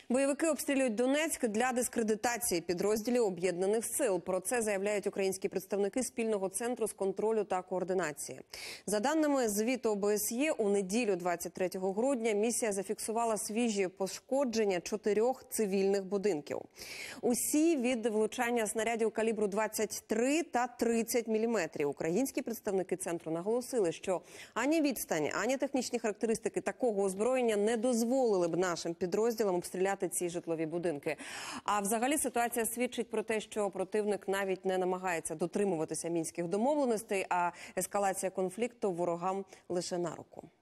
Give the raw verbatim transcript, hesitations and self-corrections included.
Бойовики обстрілюють Донецьк для дискредитації підрозділів Об'єднаних сил. Про це заявляють українські представники спільного центру з контролю та координації. За даними звіту О Б С Є, у неділю двадцять третього грудня місія зафіксувала свіжі пошкодження чотирьох цивільних будинків. Усі від влучання снарядів калібру двадцять три та тридцять міліметрів. Українські представники центру наголосили, що ані відстань, ані технічні характеристики такого озброєння не дозволили б нашим підрозділам обстріляти ці житлові будинки. А взагалі ситуація свідчить про те, що противник навіть не намагається дотримуватися мінських домовленостей, а ескалація конфлікту ворогам лише на руку.